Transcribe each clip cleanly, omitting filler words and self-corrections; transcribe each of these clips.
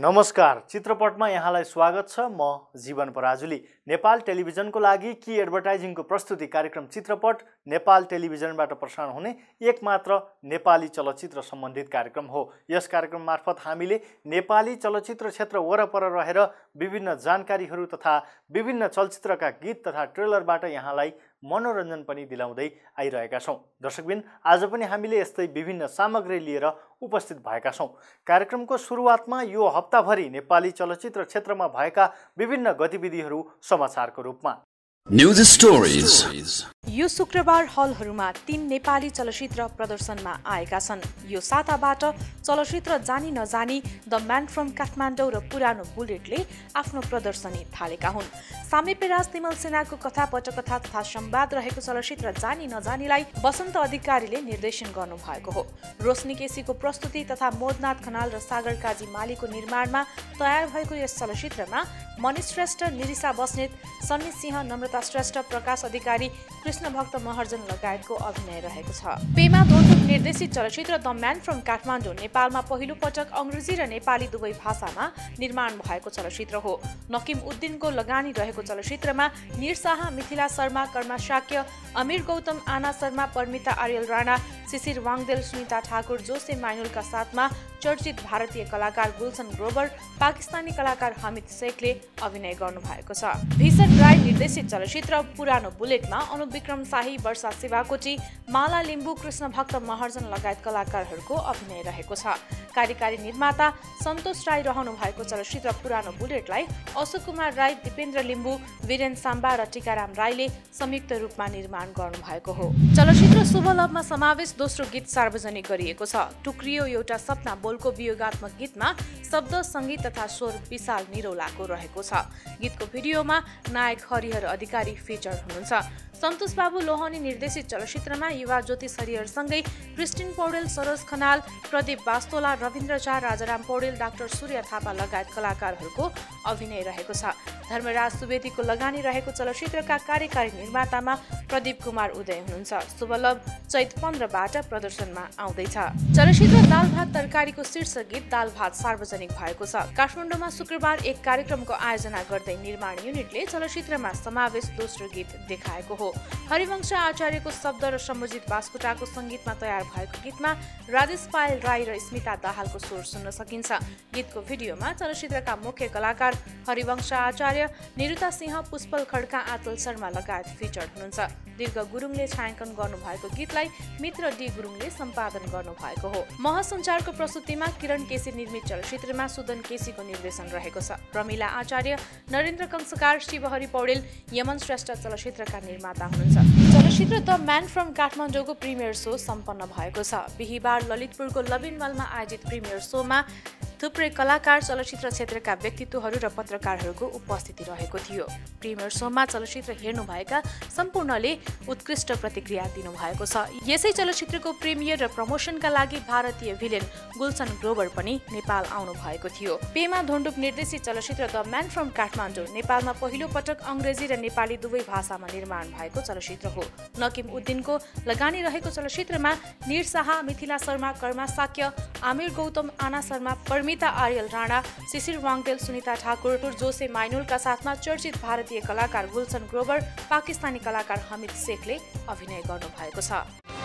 नमस्कार, चित्रपटमा यहाँलाई स्वागत छ। म जीवन पराजुली। नेपाल टेलिभिजनको लागि की एडभर्टाइजिङको प्रस्तुति कार्यक्रम चित्रपट नेपाल टेलिभिजनबाट प्रसारण हुने एकमात्र नेपाली चलचित्र सम्बन्धित कार्यक्रम हो। यस कार्यक्रम मार्फत हामीले नेपाली चलचित्र क्षेत्र वरपर रहेर विभिन्न जानकारीहरू तथा विभिन्न चलचित्रका गीत तथा ट्रेलरबाट यहाँलाई मनोरञ्जन पनि दिलाउँदै आइरहेका छौँ। दर्शकबिन, आज पनि हामीले यस्तै विभिन्न सामग्री लिएर उपस्थित भएका छौँ। कार्यक्रमको सुरुवातमा यो हप्ताभरि नेपाली चलचित्र क्षेत्रमा भएका विभिन्न गतिविधिहरू समाचारको रूपमा। News stories. यो शुक्रबार हलहरूमा 3 नेपाली चलचित्र प्रदर्शनमा आएका छन्। यो साताबाट चलचित्र जानी नजानी, द म्यान फ्रम काठमाडौँ र पुरानो बुलेटले आफ्नो प्रदर्शनी थालेका हुन्। सामेपेराज तिमल सेनाको कथा पटकथा तथा संवाद रहेको चलचित्र जानी नजानीलाई वसन्त अधिकारीले निर्देशन गर्नुभएको हो। रोशनी केसीको प्रस्तुति तथा मोदनाथ खनाल र सागर काजी मालीको निर्माणमा तयार भएको यस चलचित्रमा मनिष श्रेष्ठ, निरिसा बस्नेत, सन्नी सिंह, नम्रता श्रेष्ठ, प्रकाश अधिकारी, कृष्ण भक्त महर्जन लगायतको अभिनय रहेको छ। पेमा धोन्डुप निर्देशित चलचित्र द म्यान फ्रम काठमाडौँ नेपालमा पहिलो पटक अङ्ग्रेजी र नेपाली दुवै भाषामा निर्माण भएको चलचित्र हो। नकिम उद्दिनको लगानी रहेको चलचित्रमा निर शाह, मिथिला शर्मा, कर्मा शाक्य, अमीर गौतम, आना शर्मा, परमिता आर्यल राणा, शिशिर वाङदेल, सुनिता ठाकुर, जोसे माइनुलका साथमा चर्चित भारतीय कलाकार गुलशन ग्रोवर, पाकिस्तानी कलाकार हमिद शेखले अभिनय गर्नुभएको छ। भीषण राई निर्देशित चलचित्र पुरानो बुलेटमा अनुप विक्रम शाही, वर्षा शिवाकोटी, माला लिम्बू, कृष्ण भक्त महर्जन लगायत कलाकारहरूको अभिनय रहेको छ। कार्यकारी निर्माता सन्तोष राई रहनु भएको चलचित्र पुरानो बुलेटलाई अशोक कुमार राई, दिपेन्द्र लिम्बू, वीरेन साम्बा र टीकाराम राईले संयुक्त रूपमा निर्माण गर्नुभएको हो। चलचित्र शुभ लभमा समावेश दोस्रो गीत सार्वजनिक गरिएको छ। टुक्रियो एउटा सपना बोलको वियोगात्मक गीतमा शब्द, सङ्गीत तथा स्वर विशाल निरौलाको रहेको छ। गीतको भिडियोमा नायक हरिहर अधिकारी फिचर हुनुहुन्छ। सन्तोष बाबु लोहनी निर्देशित चलचित्रमा युवा ज्योतिष हरिहरसँगै क्रिस्टिन पौडेल, सरोज खनाल, प्रदीप वास्तोला, रविन्द्र झा, राजाराम पौडेल, डाक्टर सूर्य थापा लगायत कलाकारहरूको अभिनय रहेको छ। धर्मराज सुवेदीको लगानी रहेको चलचित्रका कार्यकारी निर्मातामा प्रदीप कुमार उदय हुनुहुन्छ। शुभलभ चैत 15बाट प्रदर्शनमा आउँदैछ। चलचित्र दाल भात तरकारीको शीर्षक गीत दाल भात सार्वजनिक भएको छ। काठमाडौँमा शुक्रबार एक कार्यक्रमको आयोजना गर्दै निर्माण युनिटले चलचित्रमा समावेश दोस्रो गीत देखाएको हो। हरिवंश आचार्यको शब्द र सम्बोजित बास्कोटाको सङ्गीतमा तयार भएको गीतमा राजेश पायल राई र स्मिता दाहालको स्वर सुन्न सकिन्छ। गीतको भिडियोमा चलचित्रका मुख्य कलाकार हरिवंश आचार्य, निरुता सिंह, पुष्पल खड्का, आतल शर्मा लगायत फिचर हुनुहुन्छ। दीर्घ गुरुङले छायाङ्कन गर्नुभएको गीतलाई मित्र डी गुरुङले सम्पादन गर्नुभएको हो। महसञ्चारको प्रस्तुतिमा किरण केसी निर्मित चलचित्रमा सुदन केसीको निर्देशन रहेको छ। प्रमिला आचार्य, नरेन्द्र कंसकार, शिवहरि पौडेल, यमन श्रेष्ठ चलचित्रका निर्माता हुनुहुन्छ। चलचित्र द म्यान फ्रम काठमाडौँको प्रिमियर सो सम्पन्न भएको छ। बिहिबार ललितपुरको लबिनमलमा आयोजित प्रिमियर सोमा थुप्रै कलाकार, चलचित्र क्षेत्रका व्यक्तित्वहरू र पत्रकारहरूको उपस्थिति रहेको थियो। प्रिमियर सोमा चलचित्र हेर्नुभएका सम्पूर्णले उत्कृष्ट प्रतिक्रिया दिनुभएको छ। यसै चलचित्रको प्रिमियर र प्रमोसनका लागि भारतीय भिलेन गुलशन ग्रोवर पनि नेपाल आउनु भएको थियो। पेमा धोन्डुप निर्देशित चलचित्र द म्यान फ्रम काठमाडौँ नेपालमा पहिलो पटक अङ्ग्रेजी र नेपाली दुवै भाषामा निर्माण भएको चलचित्र हो। नकिम उद्दिनको लगानी रहेको चलचित्रमा निर शाह, मिथिला शर्मा, कर्मा शाक्य, आमिर गौतम, आना शर्मा, परमिता आर्यल राणा, शिशिर वाङदेल, सुनिता ठाकुर, जोसे माइनुलका साथमा चर्चित भारतीय कलाकार गुलशन ग्रोवर, पाकिस्तानी कलाकार हमिद शेखले अभिनय गर्नुभएको छ।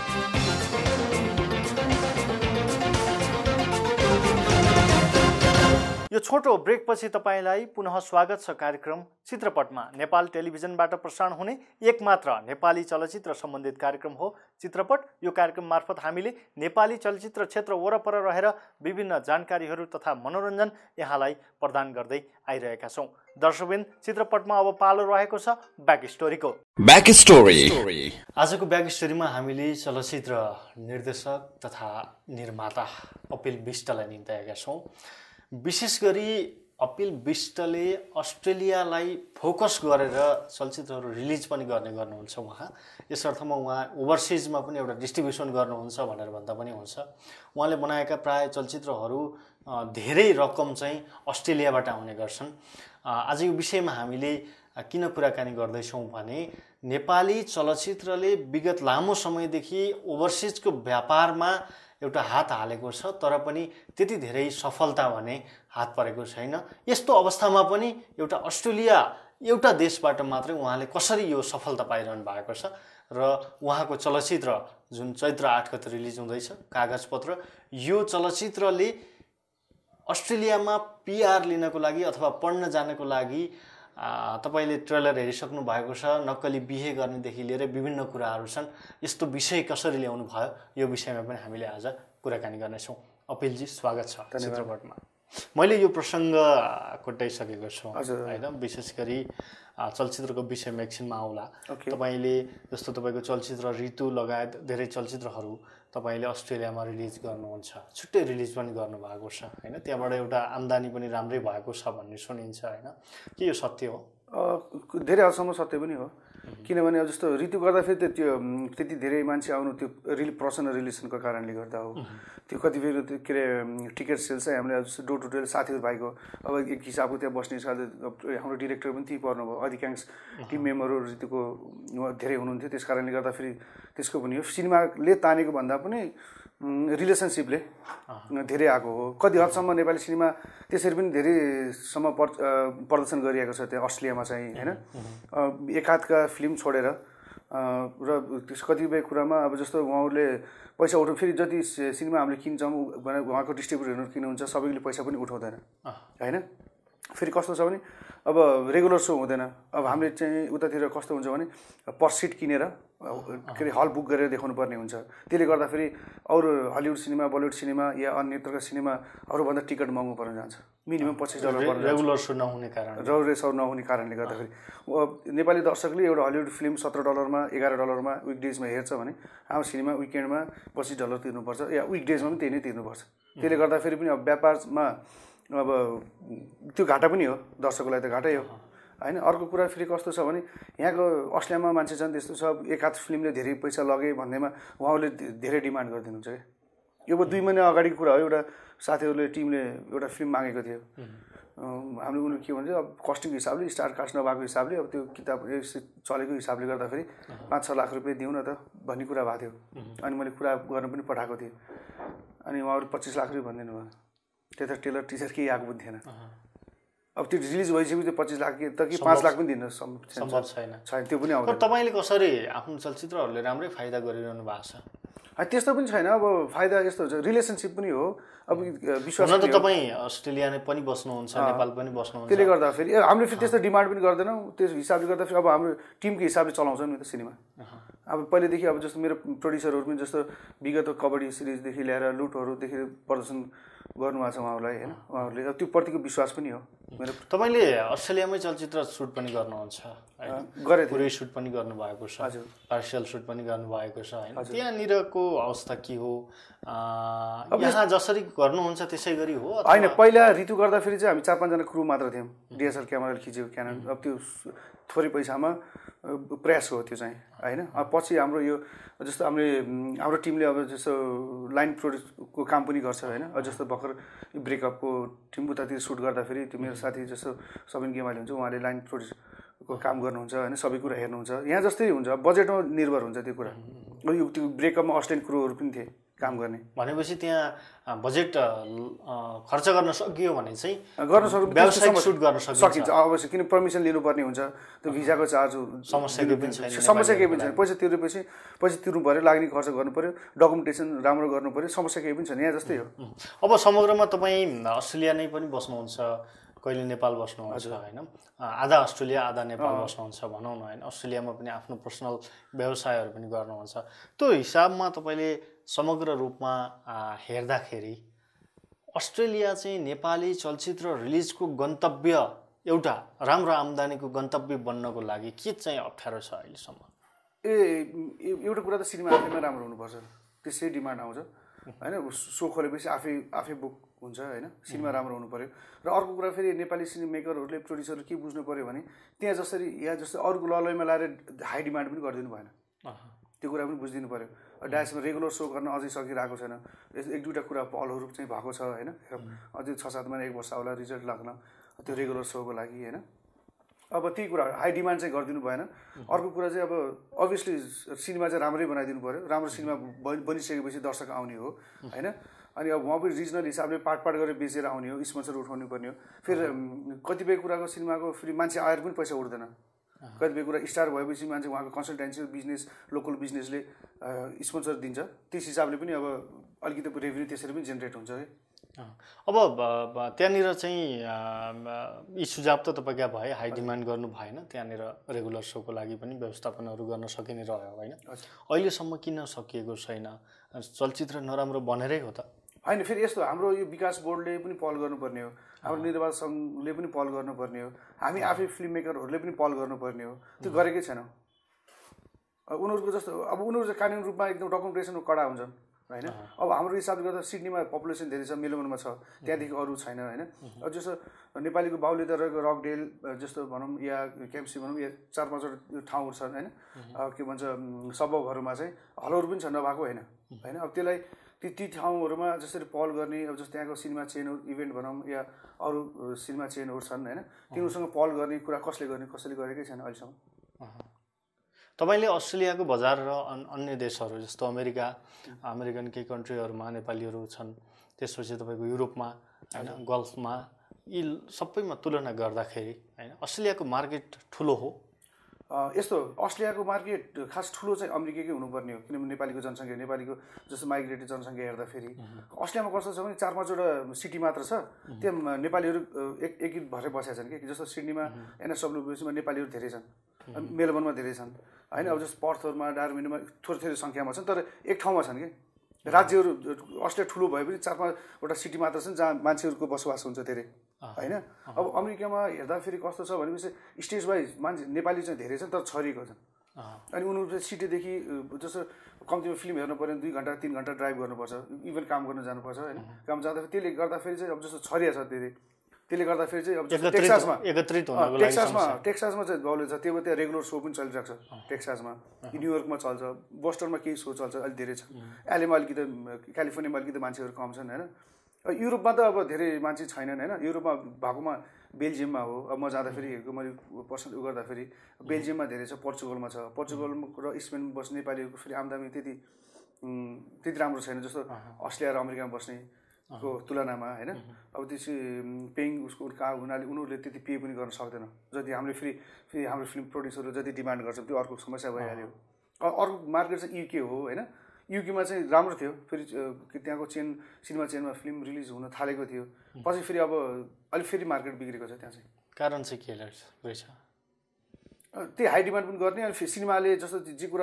यो छोटो ब्रेकपछि तपाईँलाई पुनः स्वागत छ कार्यक्रम चित्रपटमा। नेपाल टेलिभिजनबाट प्रसारण हुने एकमात्र नेपाली चलचित्र सम्बन्धित कार्यक्रम हो चित्रपट। यो कार्यक्रम मार्फत हामीले नेपाली चलचित्र क्षेत्र वरपर रहेर विभिन्न जानकारीहरू तथा मनोरञ्जन यहाँलाई प्रदान गर्दै आइरहेका छौँ। दर्शकबिन, चित्रपटमा अब पालो रहेको छ ब्याक स्टोरीको। Back story. आजको ब्याक स्टोरीमा हामीले चलचित्र निर्देशक तथा निर्माता अपिल बिष्टलाई निम्ताएका छौँ। विशेष गरी अपिल बिष्टले अस्ट्रेलियालाई फोकस गरेर चलचित्रहरू रिलिज पनि गर्नुहुन्छ। उहाँ यस अर्थमा उहाँ ओभरसिजमा पनि एउटा डिस्ट्रिब्युसन गर्नुहुन्छ भनेर भन्दा पनि हुन्छ। उहाँले बनाएका प्राय चलचित्रहरू धेरै रकम चाहिँ अस्ट्रेलियाबाट आउने गर्छन्। आज यो विषयमा हामीले किन कुराकानी गर्दैछौँ भने नेपाली चलचित्रले विगत लामो समयदेखि ओभरसिजको व्यापारमा एउटा हात हालेको छ, तर पनि त्यति धेरै सफलता भने हात परेको छैन। यस्तो अवस्थामा पनि एउटा अस्ट्रेलिया एउटा देशबाट मात्रै उहाँले कसरी यो सफलता पाइरहनु भएको छ र उहाँको चलचित्र जुन चैत्र 8 गते रिलिज हुँदैछ कागजपत्र, यो चलचित्रले अस्ट्रेलियामा पिआर लिनको लागि अथवा पढ्न जानको लागि तपाईले ट्रेलर हेरिसक्नु भएको छ। नक्कली बिहे गर्नेदेखि लिएर विभिन्न कुराहरू छन्। यस्तो विषय कसरी ल्याउनु भयो, यो विषयमा पनि हामीले आज कुराकानी गर्नेछौँ। अपिलजी, स्वागत छ चित्रपटमा। मैले यो प्रसङ्ग कोट्याइसकेको छु हैन, विशेष गरी चलचित्रको विषयमा एकछिनमा आउला। तपाईले जस्तो तपाईको चलचित्र ऋतु लगायत धेरै चलचित्रहरू तपाईले अस्ट्रेलियामा रिलिज गर्नुहुन्छ, छुट्टै रिलिज पनि गर्नुभएको छ हैन, त्यहाँबाट एउटा आम्दानी पनि राम्रै भएको छ भन्ने सुनिन्छ हैन, के यो सत्य हो? धेरै हदसम्म सत्य पनि हो, किनभने अब जस्तो ऋतु गर्दाखेरि त्यो त्यति धेरै मान्छे आउनु त्यो प्रसन्न रिलेसनको कारणले गर्दा हो। त्यो कतिपय के अरे टिकट सेल्स चाहिँ हामीले जस्तो डोर टु डोर साथीहरू भाइको अब एक हिसाबको त्यहाँ बस्ने हाम्रो डिरेक्टर पनि त्यही पर्नुभयो। अधिकांश टिम मेम्बरहरू ऋतुको धेरै हुनुहुन्थ्यो, त्यस कारणले गर्दाखेरि त्यसको पनि हो। सिनेमाले तानेको भन्दा पनि रिलेसनसिपले धेरै आएको हो। कति हदसम्म नेपाली सिनेमा त्यसरी पनि धेरैसम्म प्रदर्शन गरिएको छ त्यहाँ अस्ट्रेलियामा चाहिँ हैन। एकाधका फिल्म छोडेर र त्यस कतिपय कुरामा अब जस्तो उहाँहरूले पैसा उठाउनु, फेरि जति सिनेमा हामीले किन्छौँ भने उहाँको डिस्ट्रिब्युटरहरू किन्नुहुन्छ, सबैले पैसा पनि उठाउँदैन हैन। फेरि कस्तो छ भने अब रेगुलर सो हुँदैन। अब हामीले चाहिँ उतातिर कस्तो हुन्छ भने पर सिट किनेर के अरे हल बुक गरेर देखाउनु पर्ने हुन्छ। त्यसले गर्दाखेरि अरू हलिउड सिनेमा, बलिउड सिनेमा या अन्यत्रका सिनेमाहरूभन्दा टिकट महँगो पर्न जान्छ। मिनिमम $25 पर्न जान्छ रेगुलर सो नहुने कारणले गर्दाखेरि। नेपाली दर्शकले एउटा हलिउड फिल्म $17 मा $11 मा विकडेजमा हेर्छ भने हाम्रो सिनेमा विकेन्डमा $25 तिर्नुपर्छ या विकडेजमा पनि त्यही नै तिर्नुपर्छ। त्यसले गर्दाखेरि पनि अब व्यापारमा अब त्यो घाटा पनि हो, दर्शकलाई त घाटै हो हैन। अर्को कुरा फेरि कस्तो छ भने यहाँको अस्ट्रेलियामा मान्छे छन् त्यस्तो छ, एकाध फिल्मले धेरै पैसा लगे भन्दैमा उहाँहरूले धेरै डिमान्ड गरिदिनुहुन्छ क्या। यो 2 महिना अगाडिको कुरा हो। एउटा साथीहरूले टिमले एउटा फिल्म मागेको थियो, हामीले उनीहरू के भन्छ अब कस्टिङको हिसाबले, स्टार कास्ट नभएको हिसाबले, अब त्यो किताब चलेको हिसाबले गर्दाखेरि 5-6 लाख रुपियाँ दिउँ न त भन्ने कुरा भएको थियो। अनि मैले कुरा गर्न पनि पठाएको थिएँ, अनि उहाँहरू 25 लाख रुपियाँ भनिदिनु भयो। त्यता टेलर टिचर केही आएको पनि थिएन। अब त्यो रिलिज भइसकेपछि त्यो 25 लाख त कि 5 लाख पनि दिन सम्भव छैन, त्यो पनि आउँदैन। तपाईले कसरी आफ्नो चलचित्रहरूले राम्रै फाइदा गरिरहनु भएको छ? त्यस्तो पनि छैन। अब फाइदा यस्तो हुन्छ, रिलेसनसिप पनि हो। अब विश्वास त तपाईँ अस्ट्रेलिया नै पनि बस्नुहुन्छ, नेपाल पनि बस्नुहुन्छ, त्यसले गर्दा फेरि हामीले फेरि त्यस्तो डिमान्ड पनि गर्दैनौँ। त्यस हिसाबले गर्दा फेरि अब हाम्रो टिमको हिसाबले चलाउँछौँ नि त सिनेमा। अब पहिलेदेखि अब जस्तो मेरो प्रोड्युसरहरू पनि जस्तो विगत कबड्डी सिरिजदेखि ल्याएर लुटहरूदेखि प्रदर्शन गर्नुभएको छ उहाँहरूलाई हैन। उहाँहरूले त्यो प्रतिको विश्वास पनि हो मेरो। तपाईले अस्ट्रेलियामै चलचित्र सुट पनि गर्नुहुन्छ हैन, पुरै सुट पनि गर्नुभएको छ, पार्शियल सुट पनि गर्नुभएको छ हैन। त्यहाँनिरको अवस्था के हो? यहाँ जसरी गर्नुहुन्छ त्यसै गरी हो हैन? पहिला ऋतु गर्दाखेरि चाहिँ हामी 4-5 जना क्रू मात्र थियौँ, डिएसएलआर क्यामेराले खिचेको क्यानन। अब त्यो थोरै पैसामा प्रयास हो त्यो चाहिँ हैन। अब पछि हाम्रो यो जस्तो हाम्रो टिमले अब जस्तो लाइन प्रोड्युसको काम पनि गर्छ हैन। जस्तो भर्खर ब्रेकअपको टिम उतातिर सुट गर्दाखेरि त्यो मेरो साथी जस्तो सबिन गेमाली हुन्छ, उहाँले लाइन प्रोड्युसको काम गर्नुहुन्छ हैन, सबै कुरा हेर्नुहुन्छ। यहाँ जस्तै हुन्छ, बजेटमा निर्भर हुन्छ त्यो कुरा। यो त्यो ब्रेकअपमा अस्ट्रेलियन क्रूहरू पनि थिए काम गर्ने। भनेपछि त्यहाँ बजेट खर्च गर्न सकियो भने चाहिँ गर्न सक्नु, व्यावसायिक सुट गर्न सकिन्छ अवश्य। किन पर्मिसन लिनुपर्ने हुन्छ, त्यो भिजाको चार्ज समस्या केही पनि छैन। पैसा तिरेपछि पैसा तिर्नु पऱ्यो, लाग्ने खर्च गर्नु पऱ्यो, डकुमेन्टेसन राम्रो गर्नु पऱ्यो, समस्या केही पनि छैन। यहाँ जस्तै हो। अब समग्रमा तपाईँ अस्ट्रेलिया नै पनि बस्नुहुन्छ, कहिले नेपाल बस्नुहुन्छ हैन, आधा अस्ट्रेलिया आधा नेपाल बस्नुहुन्छ भनौँ न हैन। अस्ट्रेलियामा पनि आफ्नो पर्सनल व्यवसायहरू पनि गर्नुहुन्छ। त्यो हिसाबमा तपाईँले समग्र रूपमा हेर्दाखेरि अस्ट्रेलिया चाहिँ नेपाली चलचित्र रिलिजको गन्तव्य, एउटा राम्रो आम्दानीको गन्तव्य बन्नको लागि के चाहिँ अप्ठ्यारो छ अहिलेसम्म? एउटा कुरा त सिनेमा आफैमा राम्रो हुनुपर्छ, त्यसै डिमान्ड आउँछ हैन। सो खोलेपछि आफै बुक हुन्छ हैन। सिनेमा राम्रो हुनु पर्यो। र अर्को कुरा फेरि नेपाली सिनेमा मेकरहरूले, प्रोड्युसरले के बुझ्नु पर्यो भने त्यहाँ जसरी यहाँ जस्तो अरूको ललैमा लाएर हाई डिमान्ड पनि गरिदिनु भएन। त्यो कुरा पनि बुझिदिनु पर्यो। डायसमा रेगुलर सो गर्न अझै सकिरहेको छैन। 1-2टा कुरा पहलहरू चाहिँ भएको छ हैन। अझै 6-7 महिना 1 वर्ष होला रिजल्ट लाग्न त्यो रेगुलर सोको लागि हैन। अब त्यही कुरा हाई डिमान्ड चाहिँ गरिदिनु भएन। अर्को कुरा चाहिँ अब अभियसली सिनेमा चाहिँ राम्रै बनाइदिनु पऱ्यो। राम्रो सिनेमा बनिसकेपछि दर्शक आउने हो होइन। अनि अब उहाँ पनि रिजनल हिसाबले पार्ट गरेर बेचेर आउने हो, स्पोन्सर उठाउनु पर्ने हो। फेरि कतिपय कुराको सिनेमाको फेरि मान्छे आएर पनि पैसा उठ्दैन। कतिपय कुरा स्टार भएपछि मान्छे उहाँको कन्सल्टेन्सी बिजनेस लोकल बिजनेसले स्पोन्सर दिन्छ, त्यस हिसाबले पनि अब अलिकति रेभेन्यू त्यसरी पनि जेनेरेट हुन्छ है। अब त्यहाँनिर चाहिँ यी सुझाव त तपाईँका भए, हाई डिमान्ड गर्नु भएन, त्यहाँनिर रेगुलर सोको लागि पनि व्यवस्थापनहरू गर्न सकिने रह्यो होइन। अहिलेसम्म किन सकिएको छैन? चलचित्र नराम्रो बनेरै हो त होइन। फेरि यस्तो हाम्रो यो विकास बोर्डले पनि पहल गर्नुपर्ने हो, हाम्रो निर्वाचन सङ्घले पनि पहल गर्नुपर्ने हो, हामी आफै फिल्म मेकरहरूले पनि पहल गर्नुपर्ने हो। त्यो गरेकै छैनौँ। उनीहरूको जस्तो अब उनीहरू चाहिँ कानुनी रूपमा एकदम डकुमेन्टेसनको कडा हुन्छन् होइन। अब हाम्रो हिसाबले गर्दा सिडनीमा पपुलेसन धेरै छ, मेलबर्नमा छ, त्यहाँदेखि अरू छैन होइन। अब जस्तो नेपालीको बाहुल्यता रहेको रकडेल जस्तो भनौँ या क्याम्पसी भनौँ, या 4-5 ठाउँहरू छन् होइन। के भन्छ सबहरूमा चाहिँ हलहरू पनि छ, नभएको होइन होइन। अब त्यसलाई ती ठाउँहरूमा जसरी पहल गर्ने, अब जस्तो त्यहाँको सिनेमा चेनहरू इभेन्ट भनौँ या अरू सिनेमा चेनहरू छन् होइन, तिनीहरूसँग पहल गर्ने कुरा कसैले गरेकै छैन अहिलेसम्म। तपाईँले अस्ट्रेलियाको बजार र अन्य देशहरू जस्तो अमेरिकन केही कन्ट्रीहरूमा नेपालीहरू छन्, त्यसपछि तपाईँको युरोपमा होइन, गल्फमा, यी सबैमा तुलना गर्दाखेरि होइन अस्ट्रेलियाको मार्केट ठुलो हो? यस्तो अस्ट्रेलियाको मार्केट खास ठुलो चाहिँ अमेरिकै हुनुपर्ने हो, किनभने नेपालीको जनसङ्ख्या, नेपालीको जस्तो माइग्रेटेड जनसङ्ख्या हेर्दाखेरि अस्ट्रेलियामा कस्तो छ भने 4-5वटा सिटी मात्र छ, त्यहाँ नेपालीहरू एकीकृत भएर बसेका छन् कि। जस्तो सिडनीमा NSWमा नेपालीहरू धेरै छन्, मेलबर्नमा धेरै छन् होइन। अब जस्तो पर्थहरूमा, डार्विनमा थोरै सङ्ख्यामा छन्, तर एक ठाउँमा छन् कि। राज्यहरू अस्ट्रेलिया ठुलो भए पनि 4-5वटा सिटी मात्र छन् जहाँ मान्छेहरूको बसोबास हुन्छ धेरै होइन। अब अमेरिकामा हेर्दाखेरि कस्तो छ भनेपछि स्टेज वाइज मान्छे नेपाली चाहिँ धेरै छन्, तर छरिएको छन्। अनि उनीहरू चाहिँ सिटीदेखि जस्तो कम्तीमा फिल्म हेर्नु पऱ्यो भने 2 घन्टा 3 घन्टा ड्राइभ गर्नुपर्छ, इभन काम गर्न जानुपर्छ होइन। काम जाँदाखेरि त्यसले गर्दाखेरि चाहिँ अब जस्तो छरिया छ धेरै, त्यसले गर्दाखेरि चाहिँ अब टेक्सासमा चाहिँ बाहुल्य छ, त्यो त्यहाँ रेगुलर सो पनि चलिरहेको छ टेक्सासमा, न्युयोर्कमा चल्छ, बोस्टनमा केही सो चल्छ, अलिक धेरै छ। एलएमा अलिकति, क्यालिफोर्नियामा अलिकति मान्छेहरू कम छन् होइन। युरोपमा त अब धेरै मान्छे छैनन् होइन। युरोपमा भएकोमा बेल्जियममा हो। अब म जाँदाखेरि मैले पर्सनल गर्दाखेरि बेल्जियममा धेरै छ, पोर्चुगलमा छ। पोर्चुगल र स्पेनमा बस्ने नेपालीहरूको फेरि आम्दानी त्यति राम्रो छैन जस्तो अस्ट्रेलिया र अमेरिकामा बस्ने को तुलनामा होइन। अब त्यसै पेइङ उसको कहाँ हुनाले उनीहरूले त्यति पे पनि गर्न सक्दैन जति हामीले फेरि हाम्रो फिल्म प्रोड्युसरले जति डिमान्ड गर्छ, त्यो अर्को समस्या भइहाल्यो। अर्को मार्केट चाहिँ युके हो होइन। युकेमा चाहिँ राम्रो थियो, फेरि त्यहाँको सिनेमा चेनमा फिल्म रिलिज हुन थालेको थियो, पछि फेरि अब अलिक फेरि मार्केट बिग्रेको छ त्यहाँ चाहिँ। कारण चाहिँ के रहेछ? त्यही हाई डिमान्ड पनि गर्ने, अनि सिनेमाले जस्तो जे कुरा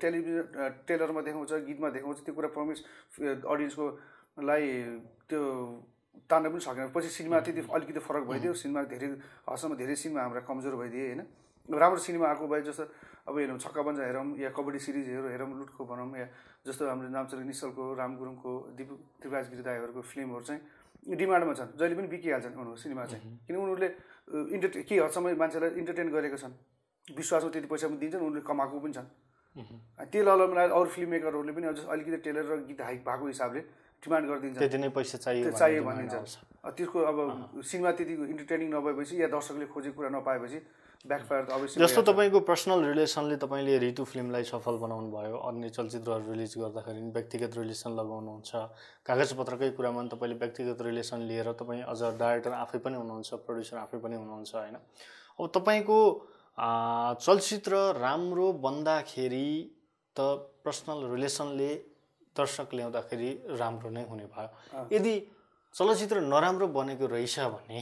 टेलरमा देखाउँछ, गीतमा देखाउँछ, त्यो कुरा प्रमिस अडियन्सको लाई त्यो तान्न पनि सकेन। पछि सिनेमा त्यति अलिकति फरक भइदियो, सिनेमा धेरै हदसम्म धेरै सिनेमा हाम्रा कमजोर भइदिए होइन। राम्रो सिनेमा आएको भए जस्तो अब हेरौँ छक्का बन्जा हेरौँ, या कबड्डी सिरिजहरू हेरौँ, लुटको भनौँ, या जस्तो हाम्रो नामचन्द्र निश्चलको, राम गुरुङको, त्रिभुज गिरिदाईहरूको फिल्महरू चाहिँ डिमान्डमा छन्, जहिले पनि बिकिहाल्छन् उनीहरू सिनेमा चाहिँ। किन उनीहरूले केही हदसम्म मान्छेलाई इन्टरटेन गरेको छन्, विश्वासमा त्यति पैसा पनि दिन्छन्, उनीहरूले कमाएको पनि छन्। त्यो ललमा अरू फिल्म मेकरहरूले पनि अलिकति टेलर र गीत हाइक भएको हिसाबले डिमान्ड गरिदिन्छ, त्यति नै पैसा चाहियो भनिन्छ। त्यसको अब सिनेमा त्यति इन्टरटेनिङ नभएपछि या दर्शकले खोजेको कुरा नपाएपछि ब्याकफायर त अवश्य। जस्तो तपाईँको पर्सनल रिलेसनले तपाईँले ऋतु फिल्मलाई सफल बनाउनु भयो, अन्य चलचित्रहरू रिलिज गर्दाखेरि व्यक्तिगत रिलेसन लगाउनुहुन्छ, कागजपत्रकै कुरामा पनि तपाईँले व्यक्तिगत रिलेसन लिएर तपाईँ अझ डाइरेक्टर आफै पनि हुनुहुन्छ, प्रड्युसर आफै पनि हुनुहुन्छ होइन। अब तपाईँको चलचित्र राम्रो बन्दाखेरि त पर्सनल रिलेसनले दर्शक ल्याउँदाखेरि राम्रो नै हुने भयो। यदि चलचित्र नराम्रो बनेको रहेछ भने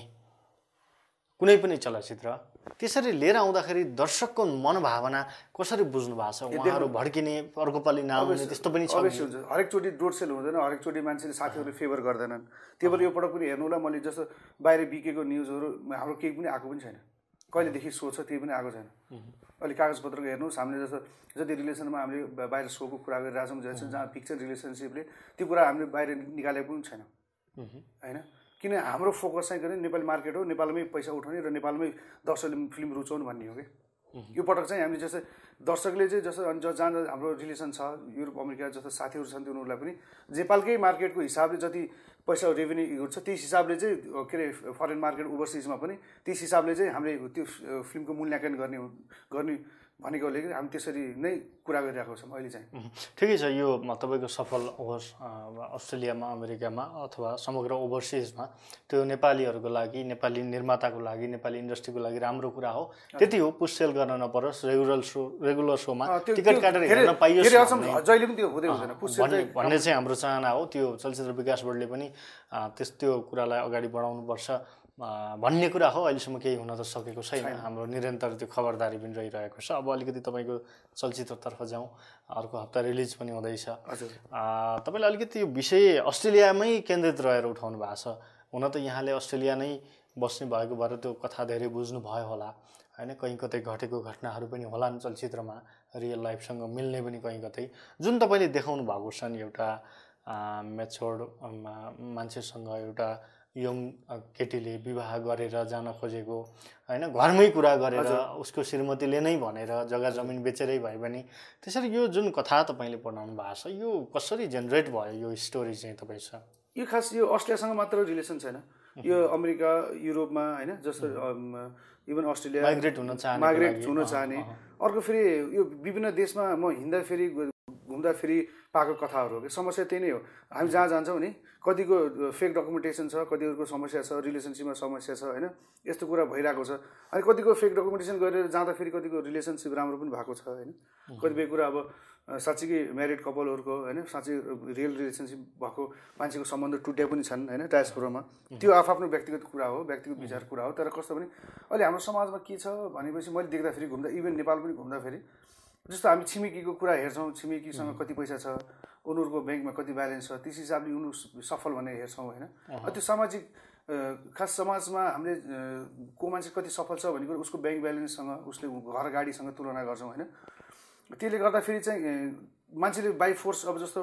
कुनै पनि चलचित्र त्यसरी लिएर आउँदाखेरि दर्शकको मनोभावना कसरी बुझ्नु भएको छ? उहाँहरू भड्किने, अर्को पालि नआउने त्यस्तो पनि छ? अवश्य हुन्छ। हरेकचोटि डोर सेल हुँदैन, हरेकचोटि मान्छेले साथीहरूले फेभर गर्दैनन्। त्यही भएर यो पटक पनि हेर्नु होला, मैले जस्तो बाहिर बिकेको न्युजहरू हाम्रो केही पनि आएको पनि छैन, कहिलेदेखि सो छ त्यही पनि आएको छैन। अलिक कागजपत्रको हेर्नुहोस्, हामीले जस्तो जति रिलेसनमा हामीले बाहिर सोको कुरा गरिरहेछौँ, जहाँ पिक्चर रिलेसनसिपले त्यो कुरा हामीले बाहिर निकालेको पनि छैन होइन। किन हाम्रो फोकस चाहिँ गर्ने नेपाली मार्केट हो, नेपालमै पैसा उठाउने र नेपालमै दर्शकले फिल्म रुचाउनु भन्ने हो कि। यो पटक चाहिँ हामीले जस्तै दर्शकले चाहिँ जस्तो जहाँ हाम्रो रिलेसन छ युरोप अमेरिका जस्तो साथीहरू छन् उनीहरूलाई पनि नेपालकै मार्केटको हिसाबले जति पैसा रेभेन्यू छ त्यस हिसाबले चाहिँ के अरे फरेन मार्केट ओभरसिजमा पनि त्यस हिसाबले चाहिँ हामीले त्यो फिल्मको मूल्याङ्कन गर्ने भनेकोले हामी त्यसरी नै कुरा गरिरहेको छौँ अहिले चाहिँ। ठिकै छ, यो तपाईँको सफल होस् अस्ट्रेलियामा अमेरिकामा अथवा समग्र ओभरसिजमा त्यो नेपालीहरूको लागि नेपाली निर्माताको लागि नेपाली इन्डस्ट्रीको लागि राम्रो कुरा हो। त्यति हो, पुस सेल गर्न नपरोस्, रेगुलर शोमा टिकट काटेर हेर्न पाइयोस् जहिले पनि त्यो हुँदै हुँदैन भन्ने चाहिँ हाम्रो चाहना हो। त्यो चलचित्र विकास बोर्डले पनि त्यो कुरालाई अगाडि बढाउनुपर्छ भन्ने कुरा हो। अहिलेसम्म केही हुन त सकेको छैन, हाम्रो निरन्तर त्यो खबरदारी पनि रहिरहेको छ। अब अलिकति तपाईँको चलचित्रतर्फ जाउँ, अर्को हप्ता रिलिज पनि हुँदैछ। तपाईँले अलिकति यो विषय अस्ट्रेलियामै केन्द्रित रहेर उठाउनु भएको छ। हुन त यहाँले अस्ट्रेलिया नै बस्ने भएको भएर त्यो कथा धेरै बुझ्नुभयो होला होइन, कहीँ कतै घटेको घटनाहरू पनि होलान् चलचित्रमा, रियल लाइफसँग मिल्ने पनि कहीँ कतै, जुन तपाईँले देखाउनु भएको छ नि एउटा मेच्योर्ड मान्छेसँग एउटा यङ केटीले विवाह गरेर जान खोजेको होइन, घरमै कुरा गरेर उसको श्रीमतीले नै भनेर जग्गा जमिन बेचेरै भए पनि त्यसरी यो जुन कथा तपाईँले पढाउनु भएको छ यो कसरी जेनेरेट भयो यो स्टोरी चाहिँ तपाईँसँग? यो खास यो अस्ट्रेलियासँग मात्र रिलेसन छैन, यो अमेरिका युरोपमा होइन, जस्तो इभन अस्ट्रेलिया माइग्रेट हुन चाहने अर्को फेरि यो विभिन्न देशमा म हिँड्दाखेरि घुम्दाखेरि पाएको कथाहरू हो कि समस्या त्यही नै हो। हामी जहाँ जान्छौँ नि कतिको फेक डकुमेन्टेसन छ, कतिहरूको समस्या छ, रिलेसनसिपमा समस्या छ होइन, यस्तो कुरा भइरहेको छ। अनि कतिको फेक डकुमेन्टेसन गरेर जाँदाखेरि कतिको रिलेसनसिप राम्रो पनि भएको छ होइन, कतिपय कुरा अब साँच्चीकै म्यारिड कपलहरूको होइन, साँच्चै रियल रिलेसनसिप भएको मान्छेको सम्बन्ध टुट्या पनि छन् होइन डायस्पोरामा। त्यो आफ्नो व्यक्तिगत कुरा हो, व्यक्तिगत विचार कुरा हो। तर कस्तो भने अहिले हाम्रो समाजमा के छ भनेपछि मैले देख्दाखेरि घुम्दा इभन नेपाल पनि घुम्दाखेरि जस्तो हामी छिमेकीको कुरा हेर्छौँ, छिमेकीसँग कति पैसा छ, उनीहरूको ब्याङ्कमा कति ब्यालेन्स छ, त्यस हिसाबले उनीहरू सफल भनेर हेर्छौँ होइन। त्यो सामाजिक खास समाजमा हामीले को मान्छे कति सफल छ भनेको उसको ब्याङ्क ब्यालेन्ससँग उसले घर गाडीसँग तुलना गर्छौँ होइन। त्यसले गर्दाखेरि चाहिँ मान्छेले बाई फोर्स अब जस्तो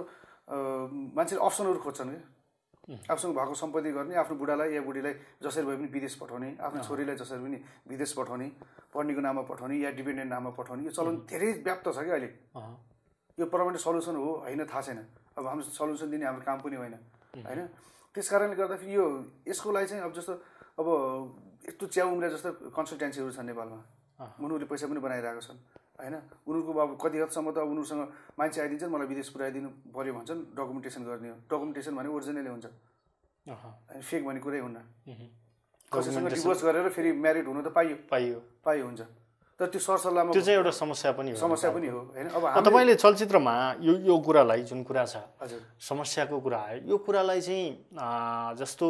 मान्छेले अप्सनहरू खोज्छन् कि आफूसँग भएको सम्पत्ति गर्ने, आफ्नो बुढालाई या बुढीलाई जसरी भए पनि विदेश पठाउने, आफ्नो छोरीलाई जसरी पनि विदेश पठाउने, पढ्नेको नाममा पठाउने या डिपेन्डेन्ट नाममा पठाउने, यो चलन धेरै व्याप्त छ कि अहिले। यो पर्मानेन्ट सल्युसन हो होइन थाहा छैन, अब हाम्रो सल्युसन दिने हाम्रो काम पनि होइन होइन। त्यस कारणले गर्दाखेरि यो यसको लागि चाहिँ अब जस्तो अब यस्तो च्याउ उम्रे जस्तो कन्सल्टेन्सीहरू छन् नेपालमा, उनीहरूले पैसा पनि बनाइरहेको छन् होइन। उनीहरूको अब कति हदसम्म त अब उनीहरूसँग मान्छे आइदिन्छन्, मलाई विदेश पुऱ्याइदिनु पऱ्यो भन्छन्, डकुमेन्टेसन गर्ने हो। डकुमेन्टेसन भने ओरिजिनलै हुन्छ, फेक भन्ने कुरै हुन्न। कसैसँग डिभोर्स गरेर फेरि म्यारिड हुनु त पाइयो हुन्छ, तर त्यो सरसल्लाहमा त्यो चाहिँ एउटा समस्या पनि हो होइन। अब तपाईँले चलचित्रमा यो कुरालाई जुन कुरा छ समस्याको कुरा आयो, यो कुरालाई चाहिँ जस्तो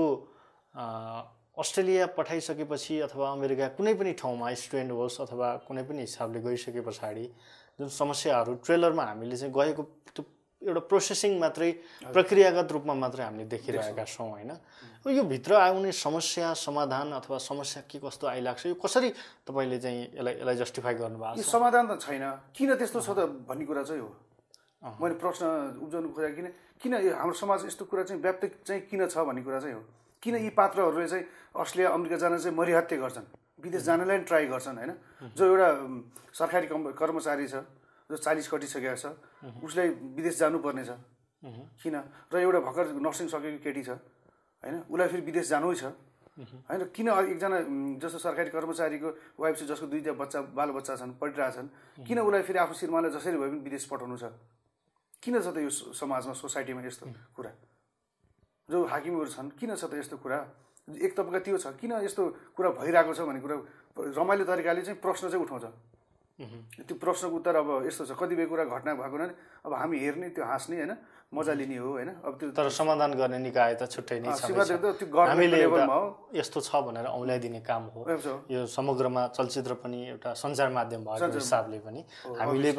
अस्ट्रेलिया पठाइसकेपछि अथवा अमेरिका कुनै पनि ठाउँमा स्टुडेन्ट होस् अथवा कुनै पनि हिसाबले गइसके पछाडि जुन समस्याहरू ट्रेलरमा हामीले चाहिँ गएको त्यो एउटा प्रोसेसिङ मात्रै प्रक्रियागत रूपमा मात्रै हामीले देखिरहेका छौँ होइन। यो भित्र आउने समस्या समाधान अथवा समस्या के कस्तो आइलाग्छ, यो कसरी तपाईँले चाहिँ यसलाई जस्टिफाई गर्नुभएको छ? समाधान त छैन, किन त्यस्तो छ त भन्ने कुरा चाहिँ हो। मैले प्रश्न उब्जाउनु खोजेको किन हाम्रो समाज यस्तो कुरा चाहिँ व्याप्त चाहिँ किन छ भन्ने कुरा चाहिँ हो। किन यी पात्रहरूले चाहिँ अस्ट्रेलिया अमेरिका जान चाहिँ मरिहत्ते गर्छन्, विदेश जानलाई पनि ट्राई गर्छन् होइन। जो एउटा सरकारी कर्मचारी छ जो 40 कटिसकेको छ उसलाई विदेश जानुपर्ने छ किन, र एउटा भर्खर नर्सिङ सकेको केटी छ होइन, उसलाई फेरि विदेश जानु छ होइन। किन एकजना जस्तो सरकारी कर्मचारीको वाइफ छ जसको 2टा बालबच्चा छन्, पढिरहेछन्, किन उसलाई फेरि आफ्नो श्रीमानलाई जसरी भए पनि विदेश पठाउनु छ? किन छ त यो समाजमा सोसाइटीमा यस्तो कुरा? जो हाकिमहरू छन् किन छ त यस्तो कुरा? एक तबका त्यो छ, किन यस्तो कुरा भइरहेको छ भन्ने कुरा रमाइलो तरिकाले चाहिँ प्रश्न चाहिँ उठाउँछ। त्यो प्रश्नको उत्तर अब यस्तो छ, कतिपय कुरा घटना भएको नै अब हामी हेर्ने, त्यो हाँस्ने होइन, मजा लिने हो होइन। अब त्यो तर समाधान गर्ने निकाय त छुट्टै नै छ, हामीले यस्तो छ भनेर औँल्याइदिने काम हो। यो समग्रमा चलचित्र पनि एउटा सञ्चार माध्यम भएको हिसाबले पनि हामीले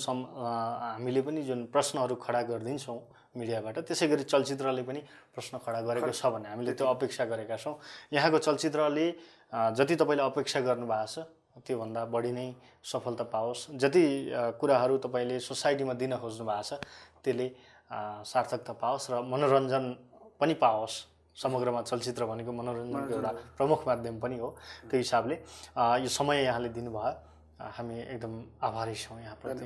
पनि जुन प्रश्नहरू खडा गरिदिन्छौँ मिडियाबाट, त्यसै गरी चलचित्रले पनि प्रश्न खडा गरेको छ भने हामीले त्यो अपेक्षा गरेका छौँ। यहाँको चलचित्रले जति तपाईँले अपेक्षा गर्नुभएको छ त्योभन्दा बढी नै सफलता पाओस्, जति कुराहरू तपाईँले सोसाइटीमा दिन खोज्नु भएको छ त्यसले सार्थकता पाओस् र मनोरञ्जन पनि पाओस्। समग्रमा चलचित्र भनेको मनोरञ्जनको एउटा प्रमुख माध्यम पनि हो। त्यो हिसाबले यो समय यहाँले दिनुभयो, हामी एकदम आभारी छौँ यहाँप्रति।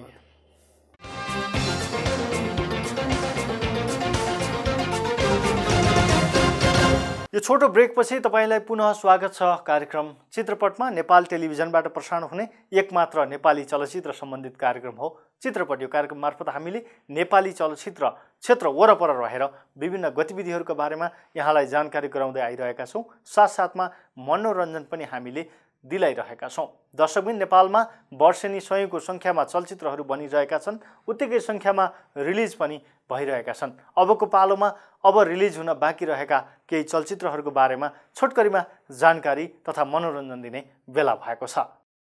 यो छोटो ब्रेकपछि तपाईँलाई पुनः स्वागत छ कार्यक्रम चित्रपटमा। नेपाल टेलिभिजनबाट प्रसारण हुने एकमात्र नेपाली चलचित्र सम्बन्धित कार्यक्रम हो चित्रपट। यो कार्यक्रम मार्फत हामीले नेपाली चलचित्र क्षेत्र वरपर रहेर विभिन्न गतिविधिहरूका बारेमा यहाँलाई जानकारी गराउँदै आइरहेका छौँ। साथसाथमा मनोरञ्जन पनि हामीले दिलाइरहेका छौँ। दर्शकबिन, नेपालमा वर्षेनी 100को सङ्ख्यामा चलचित्रहरू बनिरहेका छन्, उत्तिकै सङ्ख्यामा रिलिज पनि भइरहेका छन्। अबको पालोमा अब रिलिज हुन बाँकी रहेका केही चलचित्रहरूको बारेमा छोटकरीमा जानकारी तथा मनोरञ्जन दिने बेला भएको छ।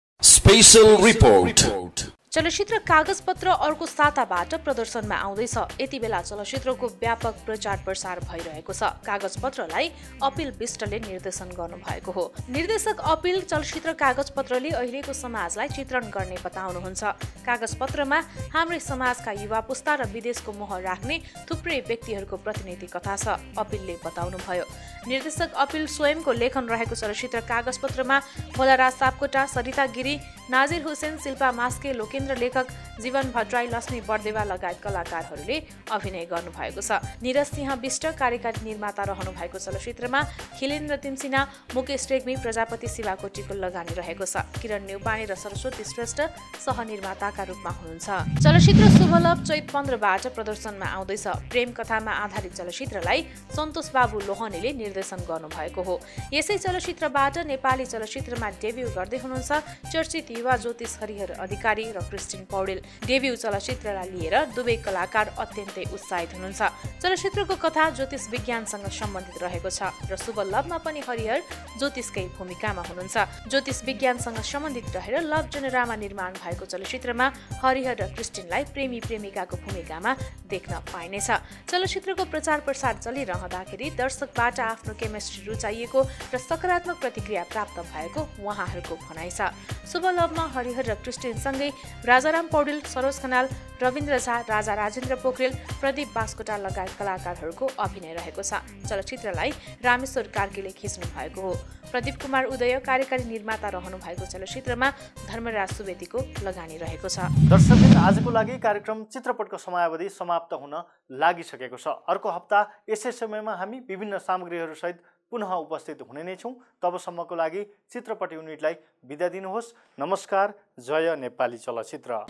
Special report. चलचित्र कागजपत्र अर्को साताबाट प्रदर्शनमा आउँदैछ। यति बेला चलचित्रको व्यापक प्रचार प्रसार भइरहेको छ। कागजपत्रलाई अपिल विष्टले निर्देशन गर्नुभएको हो। निर्देशक अपिल चलचित्र कागजपत्रले अहिलेको समाजलाई चित्रण गर्ने बताउनुहुन्छ। कागजपत्रमा हाम्रै समाजका युवा पुस्ता र विदेशको मोह राख्ने थुप्रै व्यक्तिहरूको प्रतिनिधि कथा छ, अपिलले बताउनुभयो। निर्देशक अपिल स्वयंको लेखन रहेको चलचित्र कागजपत्रमा भोलाराज सापकोटा, सरिता गिरी, नाजिर हुसेन, शिल्पा मास्के, लोकेन्द्र लेखक, जीवन भट्टराई, लक्ष्मी बर्देवा लगायत कलाकारहरूले अभिनय गर्नुभएको छ। निरज सिंह विष्ट कार्यकारी निर्माता रहनु भएको चलचित्रमा खिलेन्द्र तिमसिना, मुकेश रेग्मी, प्रजापति शिवाकोटीको लगानी रहेको छ। किरण न्यौपाने र सरस्वती श्रेष्ठ सहनिर्माताका रूपमा हुनुहुन्छ। चलचित्र शुभलभ चैत 15बाट प्रदर्शनमा आउँदैछ। प्रेम कथामा आधारित चलचित्रलाई सन्तोष बाबु लोहनीले निर्देशन गर्नुभएको हो। यसै चलचित्रबाट नेपाली चलचित्रमा डेब्यू गर्दै हुनुहुन्छ चर्चित युवा ज्योतिष हरिहर अधिकारी र क्रिस्टिन पौडेल। डेब्यू चलचित्रलाई लिएर दुवै कलाकार अत्यन्तै उत्साहित हुनुहुन्छ। चलचित्रको कथा ज्योतिष विज्ञानसँग सम्बन्धित रहेको छ र शुभ लभमा पनि हरिहर ज्योतिषकै भूमिकामा हुनुहुन्छ। ज्योतिष विज्ञानसँग सम्बन्धित रहेर लभ जनरामा निर्माण भएको चलचित्रमा हरिहर र क्रिस्टिनलाई प्रेमी प्रेमिकाको भूमिकामा देख्न पाइनेछ। चलचित्रको प्रचार प्रसार चलिरहँदाखेरि दर्शकबाट आफ्नो केमिस्ट्री रुचाइएको र सकारात्मक प्रतिक्रिया प्राप्त भएको उहाँहरूको भनाइ छ। शुभ लभमा हरिहर र क्रिस्टिनसँगै राजाराम पौडेल, सरोज खनाल, रविन्द्र झा, राजा राजेन्द्र पोखरेल, प्रदीप बास्कोटा लगायत कलाकारहरूको अभिनय रहेको छ। चलचित्रलाई रामेश्वर कार्कीले खिच्नु भएको हो। प्रदीप कुमार उदय कार्यकारी निर्माता रहनु भएको चलचित्रमा धर्मराज सुवेदीको लगानी रहेको छ। दर्शकबिन, आजको लागि कार्यक्रम चित्रपटको समयावधि समाप्त हुन लागिसकेको छ। अर्को हप्ता यसै समयमा हामी विभिन्न सामग्रीहरूसहित पुनः उपस्थित हुने नै छौँ। तबसम्मको लागि चित्रपट युनिटलाई बिदा दिनुहोस्। नमस्कार। जय नेपाली चलचित्र।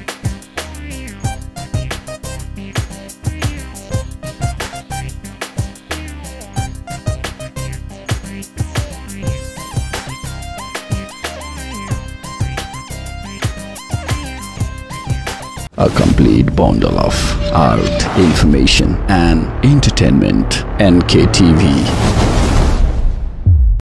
A complete bundle of art, information and entertainment. NKTV.